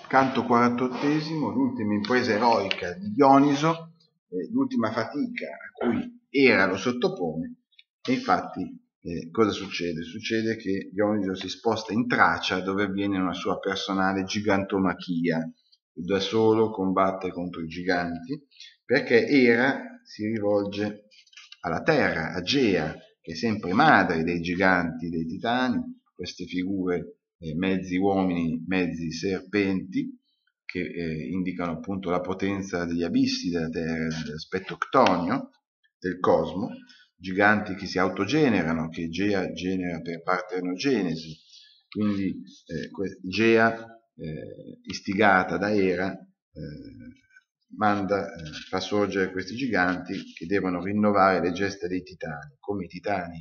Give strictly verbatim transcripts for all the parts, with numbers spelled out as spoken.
Canto quarantottesimo, l'ultima impresa eroica di Dioniso, eh, l'ultima fatica a cui Era lo sottopone, e infatti eh, cosa succede? Succede che Dioniso si sposta in Tracia, dove avviene una sua personale gigantomachia, da solo combatte contro i giganti, perché Era si rivolge alla terra, a Gea, che è sempre madre dei giganti, dei titani, queste figure eh, mezzi uomini, mezzi serpenti, che eh, indicano appunto la potenza degli abissi della terra, dell'aspetto ctonio del cosmo, giganti che si autogenerano, che Gea genera per partenogenesi, quindi eh, Gea, eh, istigata da Era, eh, manda, eh, fa sorgere questi giganti che devono rinnovare le gesta dei titani. Come i titani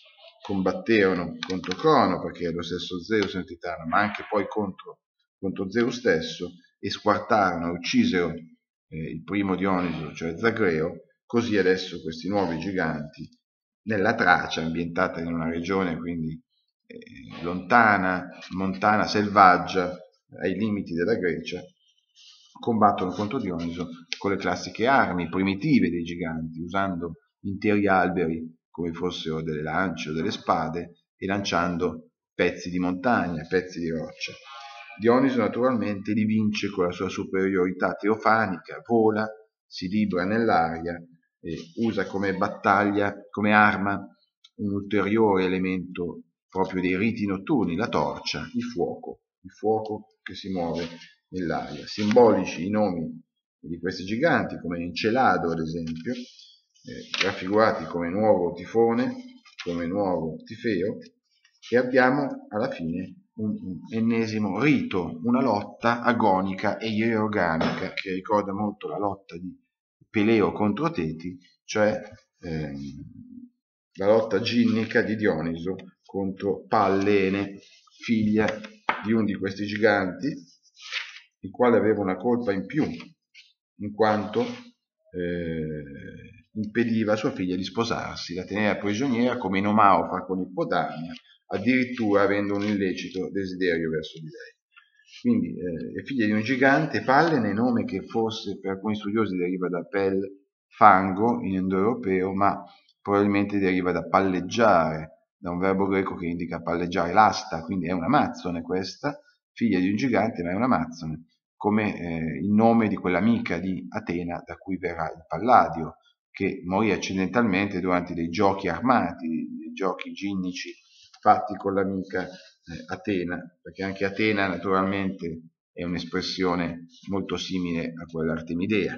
combatterono contro Crono, perché è lo stesso Zeus è un titano, ma anche poi contro, contro Zeus stesso, e squartarono, uccisero eh, il primo Dioniso, cioè Zagreo, così adesso questi nuovi giganti, nella Tracia, ambientata in una regione quindi eh, lontana, montana, selvaggia, ai limiti della Grecia, combattono contro Dioniso con le classiche armi primitive dei giganti, usando interi alberi come fossero delle lance o delle spade e lanciando pezzi di montagna, pezzi di roccia. Dioniso naturalmente li vince con la sua superiorità teofanica, vola, si libra nell'aria e usa come battaglia, come arma, un ulteriore elemento proprio dei riti notturni, la torcia, il fuoco, il fuoco che si muove nell'aria. Simbolici i nomi di questi giganti, come Encelado ad esempio, eh, raffigurati come nuovo Tifone, come nuovo Tifeo, e abbiamo alla fine un, un ennesimo rito, una lotta agonica e ieroganica che ricorda molto la lotta di Peleo contro Teti, cioè ehm, la lotta ginnica di Dioniso contro Pallene, figlia di uno di questi giganti, il quale aveva una colpa in più, in quanto eh, impediva a sua figlia di sposarsi, la teneva prigioniera come Nomao fa con Ippotamia, addirittura avendo un illecito desiderio verso di lei. Quindi eh, è figlia di un gigante, Pallene, nome che forse per alcuni studiosi deriva da pel, fango in indoeuropeo, ma probabilmente deriva da palleggiare, da un verbo greco che indica palleggiare, l'asta, quindi è un'amazzone questa, figlia di un gigante ma è un'amazzone, come eh, il nome di quell'amica di Atena da cui verrà il Palladio, che morì accidentalmente durante dei giochi armati, dei giochi ginnici fatti con l'amica eh, Atena, perché anche Atena naturalmente è un'espressione molto simile a quella artemidea.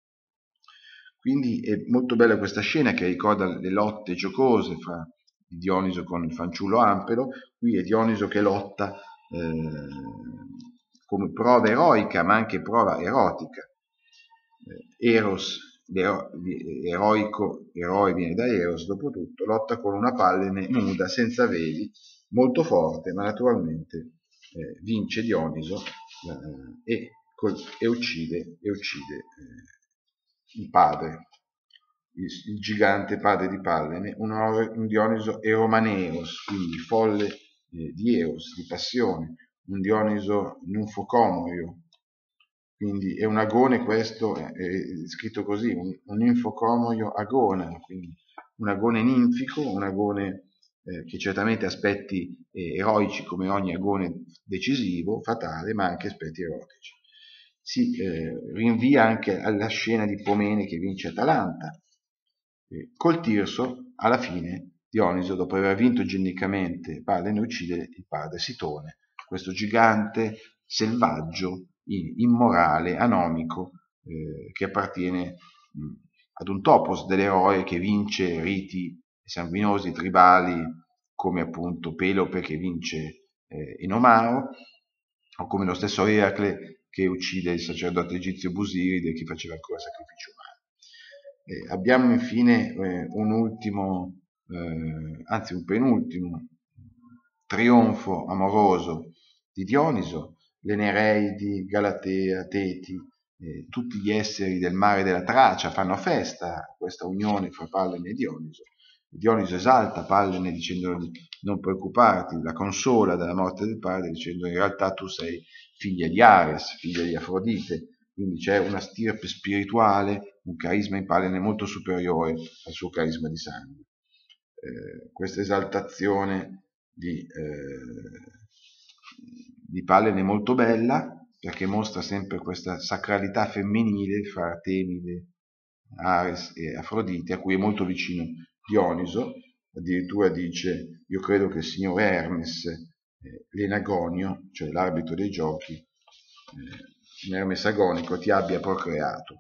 Quindi è molto bella questa scena che ricorda le lotte giocose fra Dioniso con il fanciullo Ampelo. Qui è Dioniso che lotta eh, come prova eroica ma anche prova erotica. Eh, Eros, l'ero, eroico eroe viene da Eros, dopo tutto, lotta con una Pallene nuda, senza veli, molto forte, ma naturalmente eh, vince Dioniso eh, e, col, e uccide, e uccide eh, il padre, il, il gigante padre di Pallene, un, un Dioniso eromaneos, quindi folle eh, di Eros, di passione, un Dioniso ninfocomorio, quindi è un agone questo, è, è scritto così, un, un ninfocomorio agona, quindi un agone ninfico, un agone eh, che certamente ha aspetti eh, eroici come ogni agone decisivo, fatale, ma anche aspetti erotici. Si eh, rinvia anche alla scena di Pomene che vince Atalanta. Eh, col Tirso, alla fine, Dioniso, dopo aver vinto ginnicamente Pallene, uccide il padre Sitone, questo gigante selvaggio, immorale, anomico, eh, che appartiene mh, ad un topos dell'eroe che vince riti sanguinosi, tribali, come appunto Pelope che vince eh, Enomao, o come lo stesso Eracle che uccide il sacerdote egizio Busiride che faceva ancora sacrifici umani. Eh, abbiamo infine eh, un ultimo, eh, anzi un penultimo trionfo amoroso di Dioniso, le Nereidi, Galatea, Teti, eh, tutti gli esseri del mare della Tracia fanno festa a questa unione fra Pallene e Dioniso, Dioniso esalta Pallene dicendo di non preoccuparti, la consola della morte del padre, dicendo in realtà tu sei figlia di Ares, figlia di Afrodite, quindi c'è una stirpe spirituale, un carisma in Pallene molto superiore al suo carisma di sangue. Eh, questa esaltazione di, eh, di Pallene è molto bella, perché mostra sempre questa sacralità femminile fra Artemide, Ares e Afrodite, a cui è molto vicino Dioniso. Addirittura dice: io credo che il signore Hermes, eh, l'enagonio, cioè l'arbitro dei giochi, eh, un Hermes agonico, ti abbia procreato.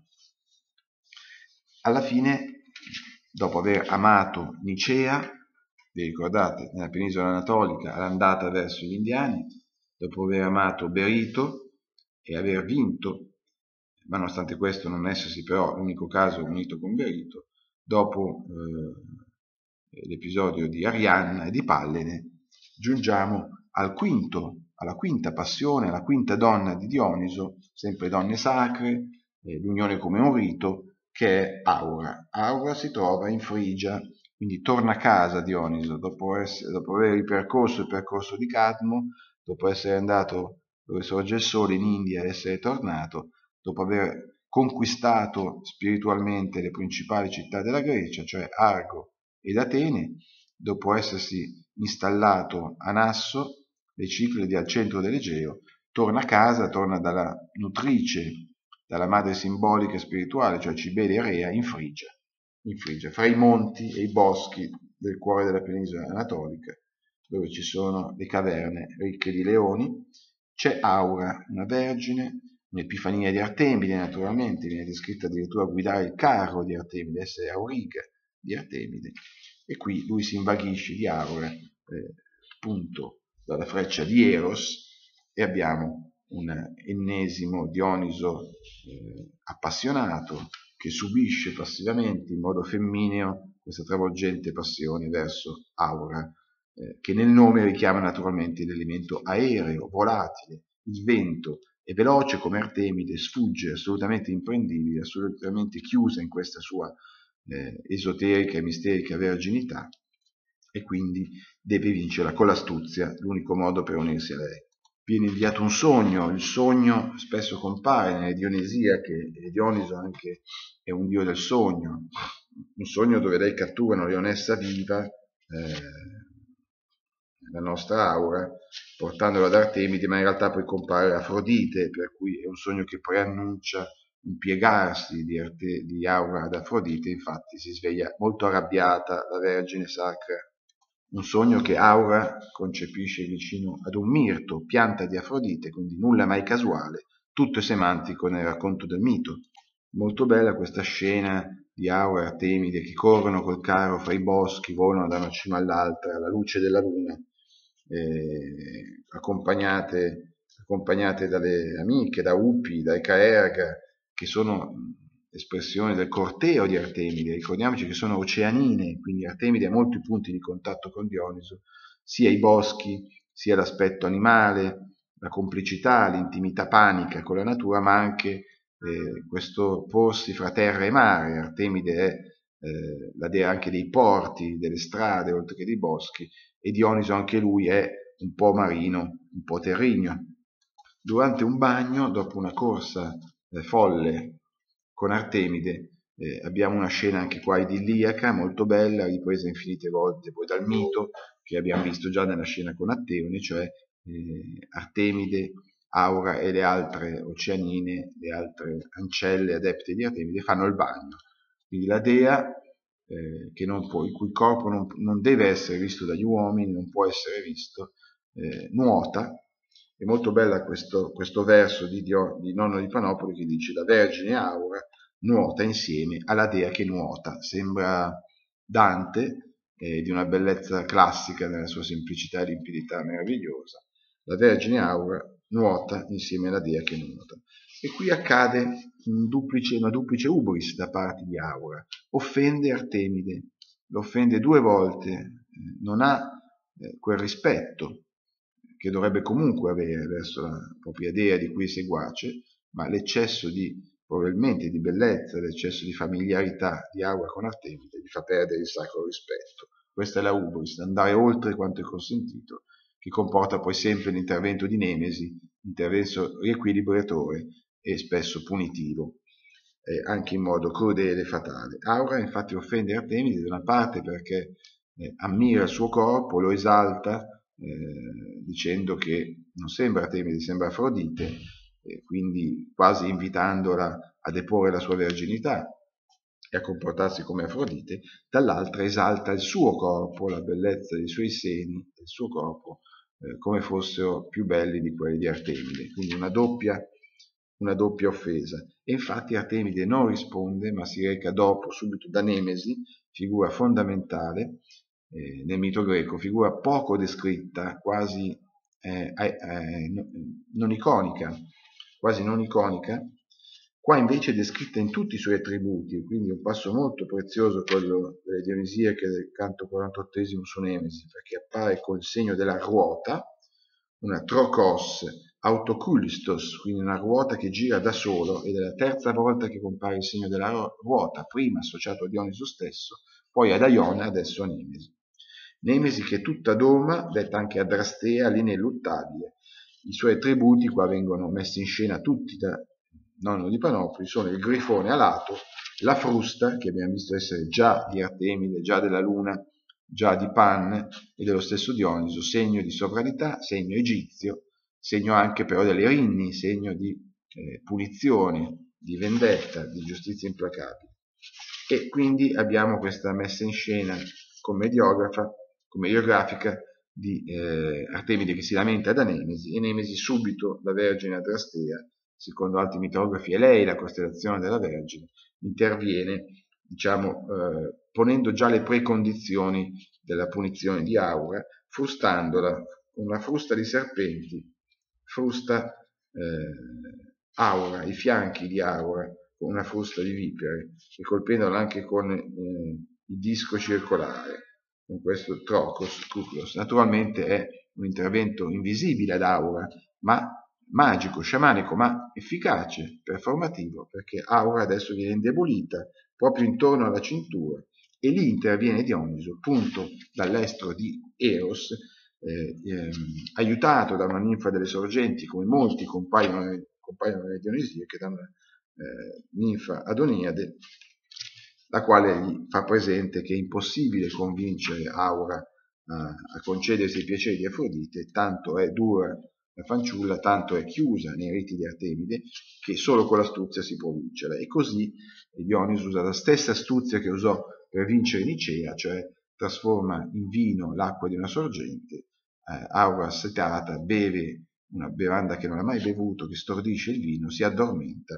Alla fine, dopo aver amato Nicea, vi ricordate, nella penisola anatolica, all'andata verso gli indiani, dopo aver amato Berito e aver vinto, ma nonostante questo non essersi però l'unico caso unito con Berito, dopo eh, l'episodio di Arianna e di Pallene, giungiamo al quinto, alla quinta passione, alla quinta donna di Dioniso, sempre donne sacre, eh, l'unione come un rito, che è Aura. Aura si trova in Frigia, quindi torna a casa Dioniso, dopo, essere, dopo aver ripercorso il percorso di Cadmo, dopo essere andato dove sorge il sole in India e essere tornato, dopo aver conquistato spiritualmente le principali città della Grecia, cioè Argo ed Atene, dopo essersi installato a Nasso, le Cicladi al centro dell'Egeo, torna a casa, torna dalla nutrice, dalla madre simbolica e spirituale, cioè Cibele Rea, in Frigia, in Frigia, fra i monti e i boschi del cuore della penisola anatolica, dove ci sono le caverne ricche di leoni. C'è Aura, una vergine, un'epifania di Artemide, naturalmente, viene descritta addirittura a guidare il carro di Artemide, essere Auriga di Artemide, e qui lui si invaghisce di Aura, eh, appunto dalla freccia di Eros, e abbiamo un ennesimo Dioniso eh, appassionato che subisce passivamente in modo femmineo questa travolgente passione verso Aura, eh, che nel nome richiama naturalmente l'elemento aereo, volatile. Il vento è veloce come Artemide, sfugge, assolutamente imprendibile, assolutamente chiusa in questa sua eh, esoterica e misterica verginità, e quindi deve vincerla con l'astuzia, l'unico modo per unirsi a lei. Viene inviato un sogno, il sogno spesso compare nelle Dionesiache, e Dioniso anche è un dio del sogno, un sogno dove lei cattura una leonessa viva, eh, la nostra Aura, portandola ad Artemide, ma in realtà poi compare Afrodite, per cui è un sogno che preannuncia un piegarsi di, Arte, di Aura ad Afrodite. Infatti si sveglia molto arrabbiata la Vergine Sacra, un sogno che Aura concepisce vicino ad un mirto, pianta di Afrodite, quindi nulla mai casuale, tutto è semantico nel racconto del mito. Molto bella questa scena di Aura e Artemide che corrono col carro fra i boschi, volano da una cima all'altra alla luce della luna, eh, accompagnate, accompagnate dalle amiche, da Upi, da Ecaerga, che sono espressione del corteo di Artemide. Ricordiamoci che sono oceanine, quindi Artemide ha molti punti di contatto con Dioniso, sia i boschi, sia l'aspetto animale, la complicità, l'intimità panica con la natura, ma anche eh, questo porsi fra terra e mare. Artemide è eh, la dea anche dei porti, delle strade, oltre che dei boschi, e Dioniso anche lui è un po' marino, un po' terrigno. Durante un bagno, dopo una corsa eh, folle con Artemide, eh, abbiamo una scena anche qua idilliaca, molto bella, ripresa infinite volte poi dal mito, che abbiamo visto già nella scena con Atteone, cioè eh, Artemide, Aura e le altre oceanine, le altre ancelle adepte di Artemide fanno il bagno. Quindi la dea, eh, che non può, il cui corpo non, non deve essere visto dagli uomini, non può essere visto, eh, nuota. È molto bella questo, questo verso di, Dio, di Nonno di Panopoli che dice: la Vergine Aura nuota insieme alla dea che nuota. Sembra Dante, eh, di una bellezza classica nella sua semplicità e limpidità meravigliosa. La Vergine Aura nuota insieme alla dea che nuota. E qui accade un duplice, una duplice ubris da parte di Aura. Offende Artemide, lo offende due volte, eh, non ha eh, quel rispetto che dovrebbe comunque avere verso la propria dea di cui seguace, ma l'eccesso di probabilmente di bellezza, l'eccesso di familiarità di Aura con Artemide gli fa perdere il sacro rispetto. Questa è la ubris, andare oltre quanto è consentito, che comporta poi sempre l'intervento di Nemesi, intervento riequilibratore e spesso punitivo, eh, anche in modo crudele e fatale. Aura infatti offende Artemide da una parte perché eh, ammira il suo corpo, lo esalta, eh, dicendo che non sembra Artemide, sembra Afrodite, eh, quindi quasi invitandola a deporre la sua verginità e a comportarsi come Afrodite. Dall'altra esalta il suo corpo, la bellezza dei suoi seni, del suo corpo, eh, come fossero più belli di quelli di Artemide, quindi una doppia, una doppia offesa. E infatti Artemide non risponde, ma si reca dopo, subito da Nemesi, figura fondamentale eh, nel mito greco, figura poco descritta, quasi eh, eh, non iconica, quasi non iconica. Qua invece è descritta in tutti i suoi attributi, quindi un passo molto prezioso quello delle Dionisiache del canto quarantottesimo su Nemesi, perché appare col segno della ruota, una trokos autokulistos, quindi una ruota che gira da solo, ed è la terza volta che compare il segno della ruota, prima associato a Dioniso stesso, poi ad Aione, adesso a Nemesi. Nemesi che è tutta doma, detta anche Adrastea, l'ineluttabile. I suoi attributi qua vengono messi in scena tutti da nonno di Panopoli, sono il grifone alato, la frusta, che abbiamo visto essere già di Artemide, già della luna, già di Pan e dello stesso Dioniso, segno di sovranità, segno egizio, segno anche però delle Erinni, segno di eh, punizione, di vendetta, di giustizia implacabile. E quindi abbiamo questa messa in scena commediografa, commediografica di eh, Artemide che si lamenta da Nemesi, e Nemesi subito, la Vergine Adrastea, secondo altri mitografi è lei la costellazione della Vergine, interviene, diciamo, eh, ponendo già le precondizioni della punizione di Aura, frustandola, una frusta di serpenti, frusta eh, Aura, i fianchi di Aura, con una frusta di vipere, e colpendola anche con eh, il disco circolare, con questo trocos, cuclos. Naturalmente è un intervento invisibile ad Aura, ma magico, sciamanico, ma efficace, performativo, perché Aura adesso viene indebolita proprio intorno alla cintura, e lì interviene Dioniso, punto dall'estro di Eros, eh, ehm, aiutato da una ninfa delle sorgenti, come molti compaiono, compaiono nelle Dionisiache, da una eh, ninfa Adoniade, la quale gli fa presente che è impossibile convincere Aura a, a concedersi i piaceri di Afrodite, tanto è dura la fanciulla, tanto è chiusa nei riti di Artemide, che solo con l'astuzia si può vincerla. E così Dioniso usa la stessa astuzia che usò per vincere Nicea, cioè trasforma in vino l'acqua di una sorgente, eh, Aura assetata beve una bevanda che non ha mai bevuto, che stordisce il vino, si addormenta,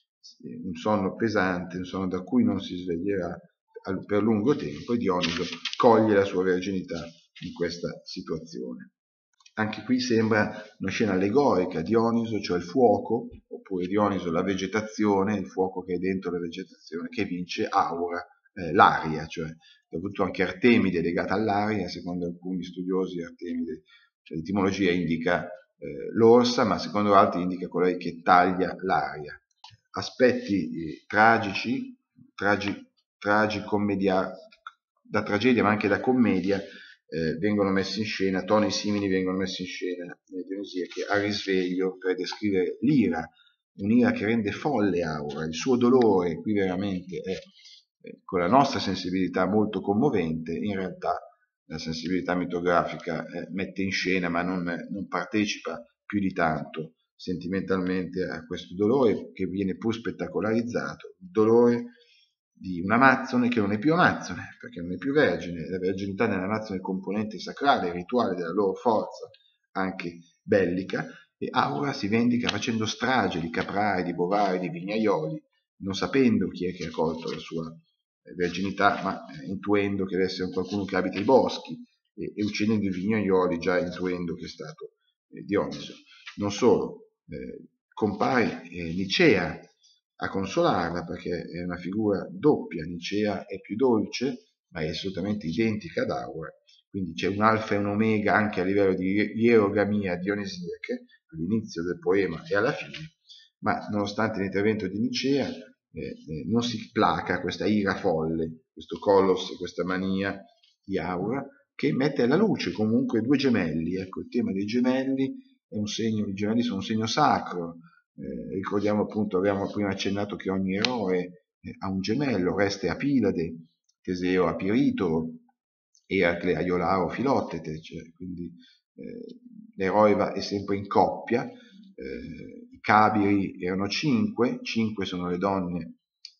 un sonno pesante, un sonno da cui non si sveglierà per lungo tempo, e Dioniso coglie la sua verginità in questa situazione. Anche qui sembra una scena allegorica, Dioniso, cioè il fuoco, oppure Dioniso la vegetazione, il fuoco che è dentro la vegetazione, che vince Aura, eh, l'aria, cioè dovuto anche Artemide legata all'aria, secondo alcuni studiosi Artemide, cioè l'etimologia indica eh, l'orsa, ma secondo altri indica colei che taglia l'aria. Aspetti eh, tragici, tragi, tragicommedia, da tragedia ma anche da commedia, Eh, vengono messi in scena, toni simili vengono messi in scena nelle Dionisiache a risveglio, per descrivere l'ira, un'ira che rende folle Aura, il suo dolore qui veramente è eh, con la nostra sensibilità molto commovente, in realtà la sensibilità mitografica eh, mette in scena ma non, non partecipa più di tanto sentimentalmente a questo dolore, che viene pur spettacolarizzato, il dolore di un'Amazzone che non è più Amazzone, perché non è più vergine. La verginità nell'Amazzone è componente sacrale, rituale della loro forza, anche bellica, e Aura si vendica facendo strage di caprai, di bovai, di vignaioli, non sapendo chi è che ha colto la sua verginità, ma intuendo che deve essere qualcuno che abita i boschi, e, e uccidendo i vignaioli, già intuendo che è stato eh, Dioniso. Non solo, eh, compare eh, Nicea a consolarla, perché è una figura doppia. Nicea è più dolce, ma è assolutamente identica ad Aura, quindi c'è un alfa e un omega anche a livello di ierogamia dionisiache, all'inizio del poema e alla fine, ma nonostante l'intervento di Nicea eh, eh, non si placa questa ira folle, questo colos, questa mania di Aura, che mette alla luce comunque due gemelli. Ecco, il tema dei gemelli è un segno, i gemelli sono un segno sacro. Eh, ricordiamo appunto, abbiamo prima accennato che ogni eroe eh, ha un gemello, Oreste a Pilade, Teseo a Pirito, Eracle a Iolao, Filottete, cioè, quindi eh, l'eroe va, è sempre in coppia. Eh, i Cabiri erano cinque, cinque sono le donne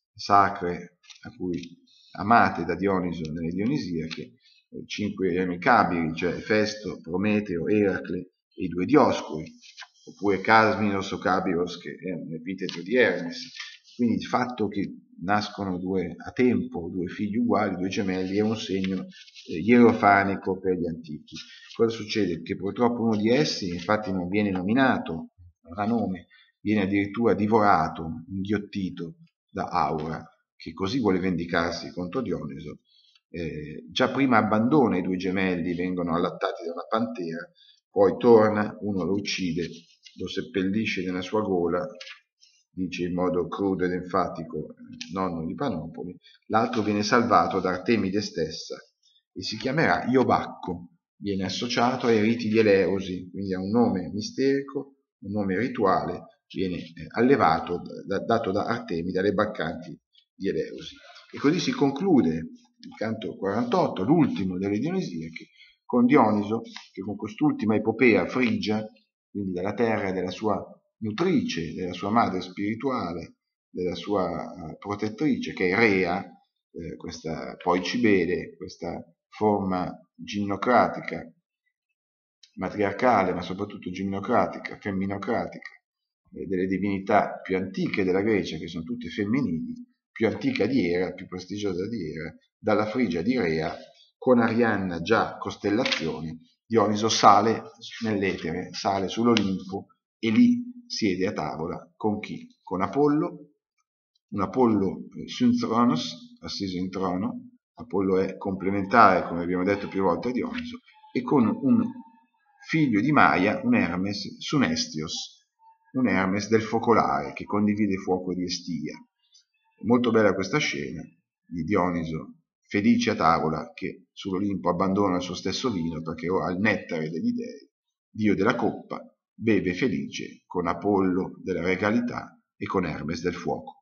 sacre a cui amate da Dioniso nelle Dionisiache, cinque erano i Cabiri, cioè Festo, Prometeo, Eracle e i due Dioscuri, oppure Casminos o Cabiros, che è un epiteto di Hermes. Quindi il fatto che nascono due a tempo, due figli uguali, due gemelli, è un segno eh, ierofanico per gli antichi. Cosa succede? Che purtroppo uno di essi infatti non viene nominato, non ha nome, viene addirittura divorato, inghiottito da Aura, che così vuole vendicarsi contro Dioniso. Eh, già prima abbandona i due gemelli, vengono allattati da una pantera, poi torna, uno lo uccide, lo seppellisce nella sua gola, dice in modo crudo ed enfatico nonno di Panopoli, l'altro viene salvato da Artemide stessa e si chiamerà Iobacco, viene associato ai riti di Eleusi, quindi ha un nome misterico, un nome rituale, viene allevato, da, dato da Artemide alle baccanti di Eleusi. E così si conclude il canto quarantotto, l'ultimo delle Dionisiache, con Dioniso che con quest'ultima epopea frigia, quindi dalla terra e della sua nutrice, della sua madre spirituale, della sua protettrice, che è Rea, eh, questa poi Cibele, questa forma ginnocratica, matriarcale, ma soprattutto ginnocratica, femminocratica, eh, delle divinità più antiche della Grecia, che sono tutte femminili, più antica di Era, più prestigiosa di Era, dalla Frigia di Rea, con Arianna già costellazione, Dioniso sale nell'etere, sale sull'Olimpo e lì siede a tavola con chi? Con Apollo, un Apollo synthronos, assiso in trono, Apollo è complementare, come abbiamo detto più volte, a Dioniso, e con un figlio di Maia, un Hermes Sunestios, un Hermes del focolare che condivide il fuoco di Estia. È molto bella questa scena di Dioniso felice a tavola, che sull'Olimpo abbandona il suo stesso vino perché ora ha il nettare degli dei, dio della coppa, beve felice con Apollo della regalità e con Hermes del fuoco.